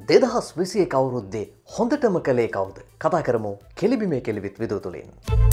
2021 අවුරුද්දේ හොඳටම කළේ කවුද? කතා කරමු කෙලිබිමේ කෙලිවිත් විදුව තුලින්.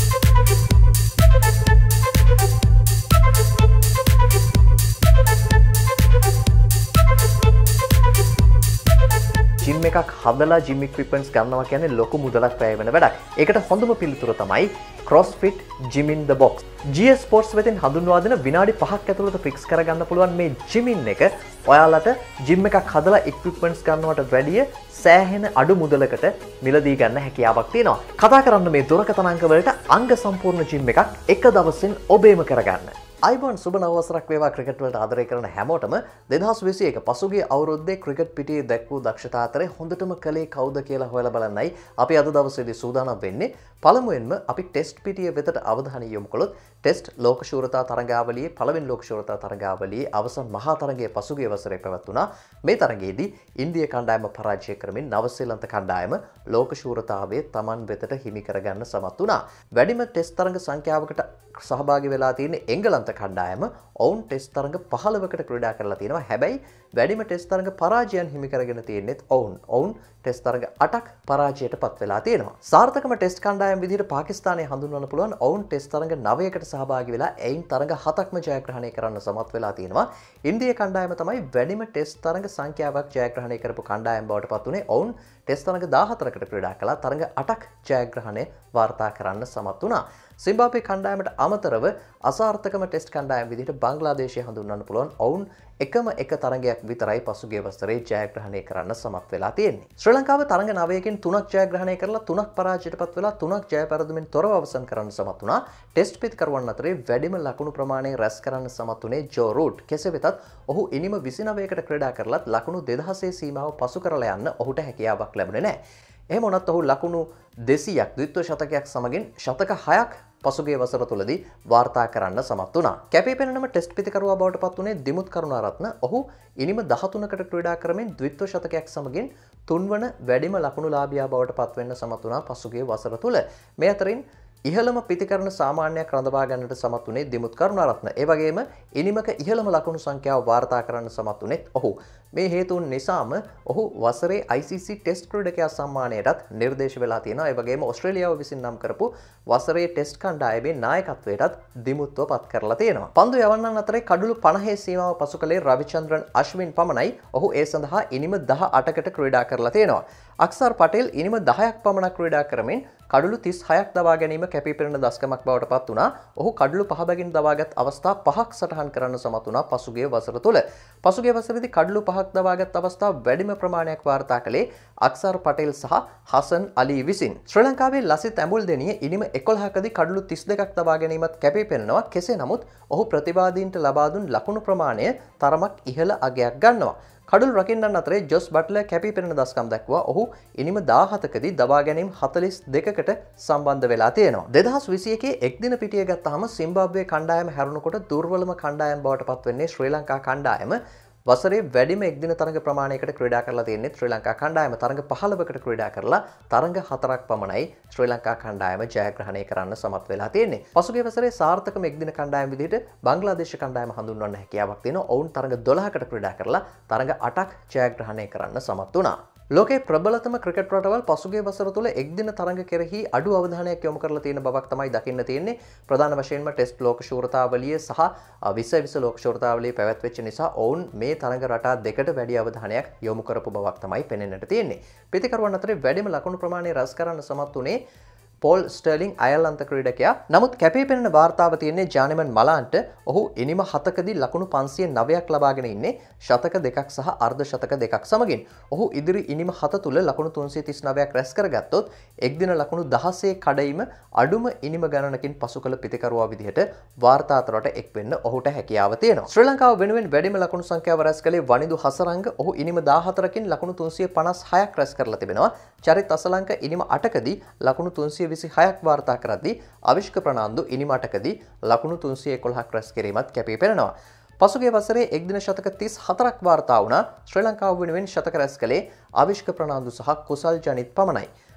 ජිම් එකක් හදලා ජිම් ඉක්විප්මන්ට්ස් ගන්නවා කියන්නේ ලොකු මුදලක් වැය වෙන වැඩක්. ඒකට හොඳම පිළිතුර තමයි CrossFit Gym in the Box. GS Sports වෙතින් හඳුන්වා දෙන විනාඩි 5ක් ඇතුළත ෆික්ස් කරගන්න පුළුවන් මේ ජිමින් එක ඔයාලට ජිම් එකක් හදලා ඉක්විප්මන්ට්ස් ගන්නවට වැඩිය සෑහෙන අඩු මුදලකට මිලදී ගන්න හැකියාවක් තියෙනවා. කතා කරන්න මේ දුරකථන අංක වලට අංග සම්පූර්ණ ජිම් එකක් එක දවසින් ඔබේම කරගන්න. අයිබෝන් සුබ නවවසරක් වේවා ක්‍රිකට් වලට ආදරය කරන හැමෝටම 2021 පසුගිය අවුරුද්දේ ක්‍රිකට් පිටියේ දැක් වූ දක්ෂතා අතරේ හොඳටම කලේ කවුද කියලා හොයලා බලන්නයි අපි අද දවසේදී සූදානම් වෙන්නේ. පළමුවෙන්ම අපි ටෙස්ට් පිටිය වෙතට අවධානය යොමු කළොත් ටෙස්ට් ලෝක ශූරතා තරගාවලියේ පළවෙනි ලෝක ශූරතා තරගාවලියේ අවසන් මහා තරගයේ පසුගිය වසරේ පැවැත්ුණා. මේ තරගයේදී ඉන්දියා කණ්ඩායම පරාජය කරමින් නවසීලන්ත කණ්ඩායම ලෝක ශූරතාවයේ Taman වෙතට හිමි කරගන්න සමත් වුණා. වැඩිම ටෙස්ට් තරග සංඛ්‍යාවකට සහභාගී වෙලා තියෙන එංගලන්ත කණ්ඩායම ඔවුන් ටෙස්ට් තරග 15කට ක්‍රීඩා කරලා තියෙනවා. හැබැයි වැඩිම ටෙස්ට් තරග පරාජයන් හිමි කරගෙන තියෙනෙත් ඔවුන් ටෙස්ට් තරග 8ක් පරාජයට පත් වෙලා තියෙනවා. සාර්ථකම ටෙස්ට් කණ්ඩායම විදිහට පාකිස්තානය හඳුන්වන්න පුළුවන් ඔවුන් ටෙස්ට් තරග 9කට සහභාගී වෙලා එයින් තරග 7ක්ම ජයග්‍රහණය කරන්න සමත් වෙලා තියෙනවා. ඉන්දියා කණ්ඩායම තමයි වැඩිම ටෙස්ට් තරග සංඛ්‍යාවක් ජයග්‍රහණය කරපු කණ්ඩායම බවට පත් වුණේ. ඔවුන් ටෙස්ට් තරග 14කට ක්‍රීඩා කළා. තරග 8ක් ජයග්‍රහණය වාර්තා කරන්න සමත් වුණා. සිම්බාබ්වේ කණ්ඩායමට අමතරව අසාර්ථකම ටෙස්ට් කණ්ඩායම විදිහට බංග්ලාදේශය හඳුන්වන්න පුළුවන් ඔවුන් එකම එක තරගයක් විතරයි පසුගිය වසරේ ජයග්‍රහණය කරන්න සමත් වෙලා තියෙන්නේ. ශ්‍රී ලංකාව තරග 9කින් 3ක් ජයග්‍රහණය කරලා 3ක් පරාජයටපත් වෙලා 3ක් ජය පෙරදුමින් තොරව අවසන් කරන්න සමත් වුණා. ටෙස්ට් පිතිකරුවන් අතරේ වැඩිම ලකුණු ප්‍රමාණය රැස් කරන්න සමත් වුණේ ජෝ රූට්. කෙසේ වෙතත් ඔහු ඉනිම 29කට ක්‍රීඩා කරලත් ලකුණු 2000 සීමාව පසු කරලා යන්න ඔහුට හැකියාවක් ලැබුණේ නැහැ. එහෙම වුණත් ඔහු ලකුණු 200ක් ද්විත්ව ශතකයක් සමගින් ශතක 6ක් පසුගිය වසර තුලදී වාර්තා කරන්න සමත් වුණා. කැපී පෙනෙනම ටෙස්ට් පිතිකරුවා බවට පත් වුණේ දිමුත් කරුණාරත්න. ඔහු ඉනිම 13කට ක්‍රීඩා කරමින් ද්විත්ව ශතකයක් සමගින් තුන්වන වැඩිම ලකුණුලාභියා බවට පත් වෙන්න සමත් වුණා පසුගිය වසර තුල. මේ අතරින් ඉහළම පිතිකරණ සාමාන්‍යයක් රඳවා ගන්නට සමත් වුණේ දිමුත් කරුණාරත්න. ඒ වගේම ඉනිමක ඉහළම ලකුණු සංඛ්‍යාව වාර්තා කරන්න සමත් වුණෙත් ඔහු. මේ හේතුන් නිසාම ඔහු වසරේ ICC ටෙස්ට් ක්‍රීඩකයා සම්මානයටත් නිර්දේශ වෙලා තියෙනවා. ඒ වගේම ඕස්ට්‍රේලියාව විසින් නම් කරපු වසරේ ටෙස්ට් කණ්ඩායමේ නායකත්වයටත් දිමුත්ව පත් කරලා තියෙනවා. පන්දු යවන්නන් අතරේ කඩුළු 50 සීමාව පසු කළේ රවිචන්ද්‍රන් අශ්වින් පමණයි. ඔහු ඒ සඳහා ඉනිම 18කට ක්‍රීඩා කරලා තියෙනවා. අක්සර් පටේල් ඉනිම 10ක් පමණ ක්‍රීඩා කරමින් කඩුළු 36ක් දවා ගැනීම කැපී පෙනෙන දස්කමක් බවට පත් වුණා. ඔහු කඩුළු 5 බැගින් දවාගත් අවස්ථා 5ක් සටහන් කරන්න සමත් වුණා පසුගිය වසර තුල. පසුගිය වසරේදී කඩුළු 5ක් දවාගත් අවස්ථා වැඩිම ප්‍රමාණයක් වාර්තා කළේ අක්සර් පටේල් සහ හසන් අලි විසින්. ශ්‍රී ලංකාවේ ලසිත් ඇඹුල්දෙනිය ඉනිම 11කදී කඩුළු 32ක් දවා ගැනීමත් කැපී පෙනෙනවා. කෙසේ නමුත් ඔහු ප්‍රතිවාදීන්ට ලබා දුන් ලකුණු ප්‍රමාණය තරමක් ඉහළ අගයක් ගන්නවා. කඩුළු රකින්නන් අතරේ ජොස් බට්ලර් කැපී පෙනෙන දස්කම් දක්වා ඔහු ඉනිම 17කදී දවා ගැනීම 42කට සම්බන්ධ වෙලා තියෙනවා. 2021 එක්දින පිටිය ගත්තාම සිම්බාබ්වේ කණ්ඩායම හැරුණකොට දුර්වලම කණ්ඩායම බවට පත් වෙන්නේ ශ්‍රී ලංකා කණ්ඩායම. වසරේ වැඩිම එක්දින තරග ප්‍රමාණයකට ක්‍රීඩා කරලා තියෙන්නේ ශ්‍රී ලංකා කණ්ඩායම. තරග 15කට ක්‍රීඩා කරලා තරග 4ක් පමණයි ශ්‍රී ලංකා කණ්ඩායම ජයග්‍රහණය කරන්න සමත් වෙලා තියෙන්නේ. පසුගිය වසරේ සාර්ථකම එක්දින කණ්ඩායම විදිහට බංග්ලාදේශ කණ්ඩායම හඳුන්වන්න හැකියාවක් තියෙනවා. ඔවුන් තරග 12කට ක්‍රීඩා කරලා තරග 8ක් ජයග්‍රහණය කරන්න සමත් වුණා. ලෝකයේ ප්‍රබලතම ක්‍රිකට් රටවල් පසුගිය වසර තුල එක්දින තරඟ කෙරෙහි අඩු අවධානයක් යොමු කරලා තියෙන බවක් තමයි දකින්න තියෙන්නේ. ප්‍රධාන වශයෙන්ම ටෙස්ට් ලෝක ශූරතාවලිය සහ 2020 ලෝක ශූරතාවලිය පැවැත්වෙච්ච නිසා ඔවුන් මේ තරඟ රටා දෙකට වැඩි අවධානයක් යොමු කරපු බවක් තමයි පෙනෙන්නට තියෙන්නේ. පිතිකරුවන් අතරේ වැඩිම ලකුණු ප්‍රමාණය රැස් කරන්න සමත් වුණේ පෝල් ස්ටර්ලිං අයර්ලන්ත ක්‍රීඩකයා. නමුත් කැපී පෙනෙන වාර්තාව තියෙන්නේ ජානෙමන් මලාන්ට. ඔහු ඉනිම 7කදී ලකුණු 509ක් ලබාගෙන ඉන්නේ ශතක 2ක් සහ අර්ධ ශතක 2ක් සමගින්. ඔහු ඉදිරි ඉනිම 7 තුල ලකුණු 339ක් රැස් කරගත්තොත් එක්දින ලකුණු 16 කඩයිම අඩුම ඉනිම ගණනකින් පසු කළ පිතිකරුවා විදිහට වාර්තා අතරට එක් වෙන්න ඔහුට හැකියාව තියෙනවා. ශ්‍රී ලංකාව වෙනුවෙන් වැඩිම ලකුණු සංඛ්‍යාව රැස් කළේ වනිදු හසරංග. ඔහු ඉනිම 14කින් ලකුණු 356ක් රැස් කරලා තිබෙනවා. චරිත් අසලංක ඉනිම 8කදී ලකුණු 326ක් වාර්තා කරද්දී අවිෂ්ක ප්‍රනාන්දු ඉනිම 8කදී ලකුණු 311ක් රැස් කිරීමත් කැපී පෙනෙනවා. පසුගිය වසරේ එක්දින ශතක 34ක් වාර්තා වුණා. ශ්‍රී ලංකාව වෙනුවෙන් ශතක රැස් කළේ අවිෂ්ක ප්‍රනාන්දු සහ කුසල් ජනිත් පමණයි.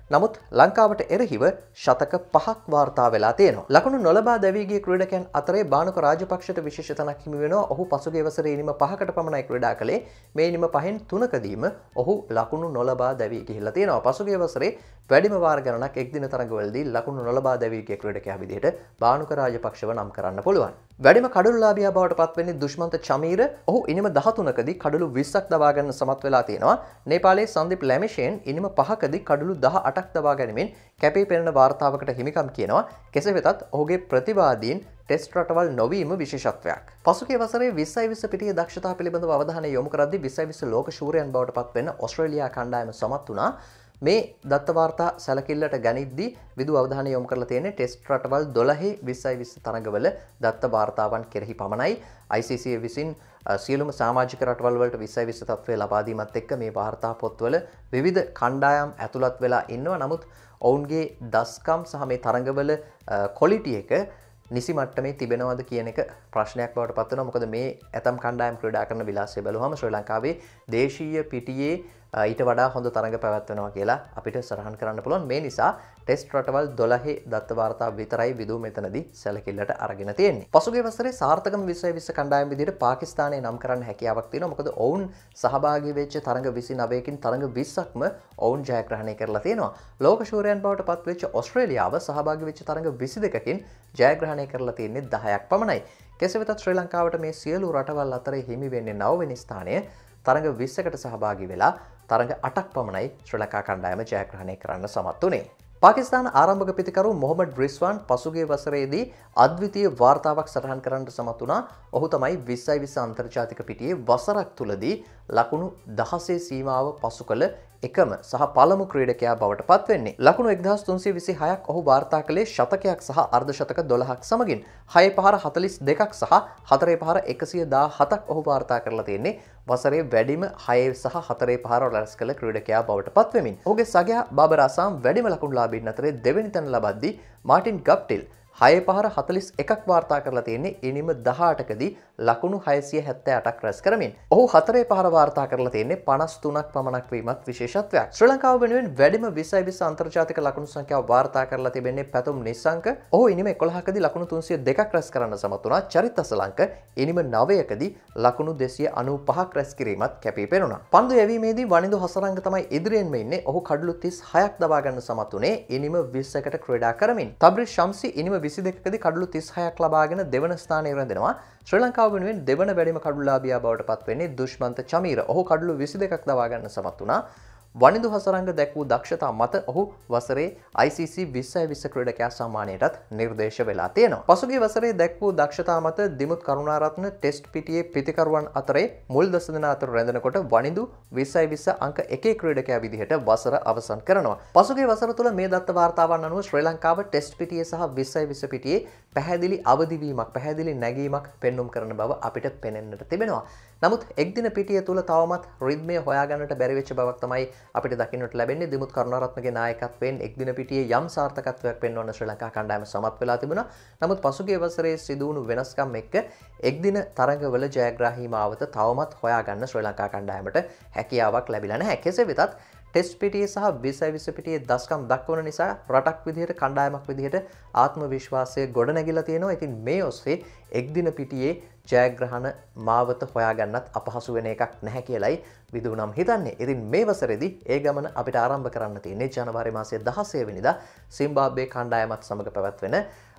නමුත් ලංකාවට එරෙහිව ශතක 5ක් වාර්තා වෙලා තියෙනවා. ලකුණු නොලබා දැවී ගිය ක්‍රීඩකයන් අතරේ බානුක රාජපක්ෂට විශේෂ තැනක් හිමි වෙනවා. ඔහු පසුගිය වසරේ ඉනිම 5කට පමණයි ක්‍රීඩා කළේ. මේ ඉනිම 5න් 3කදීම ඔහු ලකුණු නොලබා දැවී ගිහිල්ලා තියෙනවා. පසුගිය වසරේ වැඩිම වාර ගණනක් එක්දින තරඟවලදී ලකුණු නොලබා දැවී ගිය ක්‍රීඩකයා විදිහට බානුක රාජපක්ෂව නම් කරන්න පුළුවන්. වැඩිම කඩලුලාභියා බවට පත්වෙන්නේ දුෂ්මන්ත චමීර. ඔහු ඉනිම 13කදී කඩලු 20ක් දවා ගන්න සමත් වෙලා තියෙනවා. නේපාලයේ සන්දිප් ලැමිෂෙන් ඉනිම 5කදී කඩලු 18ක් දවා ගැනීමෙන් කැපී පෙනෙන වාර්තාවකට හිමිකම් කියනවා. කෙසේ වෙතත් ඔහුගේ ප්‍රතිවාදීන් ටෙස්ට් රටවල් නොවීම විශේෂත්වයක්. පසුගිය වසරේ 20 පිටියේ දක්ෂතා පිළිබඳව අවධානය යොමු කරද්දී 20 ලෝක ශූරයන් බවට පත්වෙන්න ඕස්ට්‍රේලියා කණ්ඩායම සමත් වුණා. මේ දත්ත වාර්තා සැලකිල්ලට ගනිද්දී විදු අවධානය යොමු කරලා තියෙන්නේ ටෙස්ට් රටවල් 12 20 තරඟවල දත්ත වාර්තාවන් කෙරෙහි පමණයි. ICC විසින් සියලුම සමාජික රටවල් වලට 20 තත්ත්වය ලබා දීමත් එක්ක මේ වාර්තා පොත්වල විවිධ කණ්ඩායම් ඇතුළත් වෙලා ඉන්නවා. නමුත් ඔවුන්ගේ දස්කම් සහ මේ තරඟවල ක්වොලිටි එක නිසි මට්ටමේ තිබෙනවද කියන එක ප්‍රශ්නයක් බවට පත් වෙනවා. මොකද මේ ඇතම් කණ්ඩායම් ක්‍රීඩා කරන විලාසය බැලුවම ශ්‍රී ලංකාවේ දේශීය පිටියේ ඊට වඩා හොඳ තරඟ පැවැත්වෙනවා කියලා අපිට සරහන් කරන්න පුළුවන්. මේ නිසා ටෙස්ට් රටවල් 12 දත්ත වාර්තා විතරයි විදු මෙතනදී සැලකිල්ලට අරගෙන තියෙන්නේ. පසුගිය වසරේ සාර්ථකම 20 කණ්ඩායම් විදිහට පාකිස්තානය නම් කරන්න හැකියාවක් තියෙනවා. මොකද ඔවුන් සහභාගී වෙච්ච තරඟ 29කින් තරඟ 20ක්ම ඔවුන් ජයග්‍රහණය කරලා තියෙනවා. ලෝක ශූරයන් බවට පත් වෙච්ච ඕස්ට්‍රේලියාව සහභාගී වෙච්ච තරඟ 22කින් ජයග්‍රහණය කරලා තියෙන්නේ 10ක් පමණයි. කෙසේ වෙතත් ශ්‍රී ලංකාවට මේ සියලු රටවල් අතරේ හිමි වෙන්නේ 9 වෙනි ස්ථානය. තරඟ 20කට සහභාගී වෙලා තරඟ 8ක් පමණයි ශ්‍රී ලංකා කණ්ඩායම ජයග්‍රහණය කරන්න සමත් වුණේ. පාකිස්තාන ආරම්භක පිතිකරු මොහමඩ් රිස්වාන් පසුගිය වසරේදී අද්විතීය වාර්තාවක් සටහන් කරන්නට සමත් වුණා. ඔහු තමයි 20 අන්තර්ජාතික පිටියේ වසරක් තුලදී ලකුණු 16 සීමාව පසු කළ එකම සහ පළමු ක්‍රීඩකයා බවට පත් වෙන්නේ. ලකුණු 1326ක් ඔහු වාර්තා කළේ ශතකයක් සහ අර්ධ ශතක 12ක් සමගින්. 6 පහර 42ක් සහ 4 පහර 117ක් ඔහු වාර්තා කරලා තියෙන්නේ. වසරේ වැඩිම 6 සහ 4 පහර රැස් කළ ක්‍රීඩකයා බවට පත් වෙමින්. ඔහුගේ සගයා බාබර් අසාම් වැඩිම ලකුණු ලාභීන් අතරේ දෙවෙනි තැන ලබද්දී මාටින් ගප්ටිල් 6 පහර 41ක් වාර්තා කරලා තියෙන්නේ. ඉනිම 18කදී ලකුණු 678ක් රැස් කරමින්. ඔහු 4 පහර වාර්තා කරලා තියෙන්නේ 53ක් පමණක් වීමත් විශේෂත්වයක්. ශ්‍රී ලංකාව වෙනුවෙන් වැඩිම 20 අන්තර්ජාතික ලකුණු සංඛ්‍යාව වාර්තා කරලා තිබෙන්නේ පැතුම් නිසංක. ඔහු ඉනිම 11කදී ලකුණු 302ක් රැස් කරන්න සමත් වුණා. චරිත අසලංක ඉනිම 9කදී ලකුණු 295ක් රැස් කිරීමත් කැපී පෙනුණා. පන්දු යැවීමේදී වනිදු හසරංග තමයි ඉදිරියෙන්ම ඉන්නේ. ඔහු කඩලු 36ක් දවා ගන්න සමත් වුණේ ඉනිම 20කට ක්‍රීඩා කරමින්. තබ්රිස් ශම්සි ඉනිම 22කදී කඩලු 36ක් ලබාගෙන දෙවන ස්ථානය රැඳෙනවා. ශ්‍රී ලංකාව වෙනුවෙන් දෙවන වැඩිම කඩුලාභියා බවට පත් වෙන්නේ දුෂ්මන්ත චමීර. ඔහු කඩලු 22ක් දවා ගන්න සමත් වුණා. වනිදු හසරංග දැක් වූ දක්ෂතා මත ඔහු වසරේ ICC 20 ක්‍රීඩකයා සම්මානයටත් නිර්දේශ වෙලා තියෙනවා. පසුගිය වසරේ දැක් වූ දක්ෂතා මත දිමුත් කරුණාරත්න ටෙස්ට් පිටියේ පිතිකරුවන් අතරේ මුල් දස දෙනා අතර රැඳෙනකොට වනිදු 20 අංක 1 ක්‍රීඩකයා විදිහට වසර අවසන් කරනවා. පසුගිය වසර තුල මේ දත්ත වාර්තාවන් අනුව ශ්‍රී ලංකාව ටෙස්ට් පිටියේ සහ 20 පිටියේ පැහැදිලි අවදිවීමක් පැහැදිලි නැගීමක් පෙන්눔 කරන බව අපිට පෙනෙන්නට තිබෙනවා. නමුත් එක්දින පිටිය තුල තවමත් රිද්මය හොයාගන්නට බැරි වෙච්ච බවක් තමයි අපිට දකින්නට ලැබෙන්නේ. දිමුත් කරුණාරත්නගේ නායකත්වයෙන් එක්දින පිටියේ යම් සාර්ථකත්වයක් පෙන්වන්න ශ්‍රී ලංකා කණ්ඩායම සමත් වෙලා තිබුණා. නමුත් පසුගිය වසරේ සිදු වුණු වෙනස්කම් එක්ක එක්දින තරඟවල ජයග්‍රාහී මාවත තවමත් හොයාගන්න ශ්‍රී ලංකා කණ්ඩායමට හැකියාවක් ලැබිලා නැහැ. කෙසේ වෙතත් ටෙස්ට් පිටියේ සහ 20 පිටියේ දස්කම් දක්වන නිසා රටක් විදිහට කණ්ඩායමක් විදිහට ආත්ම විශ්වාසය ගොඩනැගිලා තියෙනවා. ඉතින් මේ ඔස්සේ එක්දින පිටියේ ජයග්‍රහණ මාවත හොයාගන්නත් අපහසු වෙන එකක් නැහැ කියලයි විදුනම් හිතන්නේ. ඉතින් මේ වසරේදී ඒ ගමන අපිට ආරම්භ කරන්න තියෙන්නේ ජනවාරි මාසයේ 16 වෙනිදා සිම්බාබ්වේ කණ්ඩායමත් සමග පැවැත්වෙන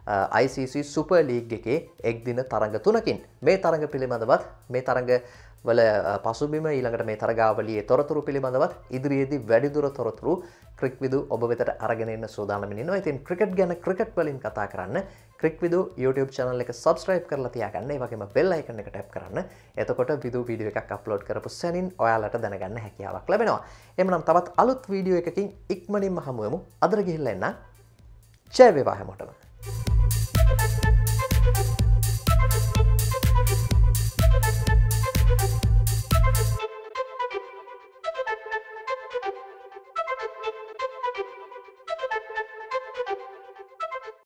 ICC සුපර් ලීග් එකේ එක්දින තරඟ 3කින්. මේ තරඟ පිළිබඳවත් මේ තරඟ වල පසුබිම ඊළඟට මේ තරගාවලියේ තොරතුරු පිළිබඳවත් ඉදිරියේදී වැඩිදුර තොරතුරු ක්‍රික්විදු ඔබ වෙතට අරගෙන එන්න සූදානම් ඉන්නවා. ඉතින් ක්‍රිකට් ගැන ක්‍රිකට් වලින් කතා කරන්න ක්‍රික්විදු YouTube channel එක subscribe කරලා තියාගන්න. ඒ වගේම bell icon එක tap කරන්න. එතකොට විදු වීඩියෝ එකක් අප්ලෝඩ් කරපු සැනින් ඔයාලට දැනගන්න හැකියාවක් ලැබෙනවා. එhmenan තවත් අලුත් වීඩියෝ එකකින් ඉක්මනින්ම හමු වෙමු. අදට ගිහිල්ලා එන්න. ජය වේවා හැමෝටම.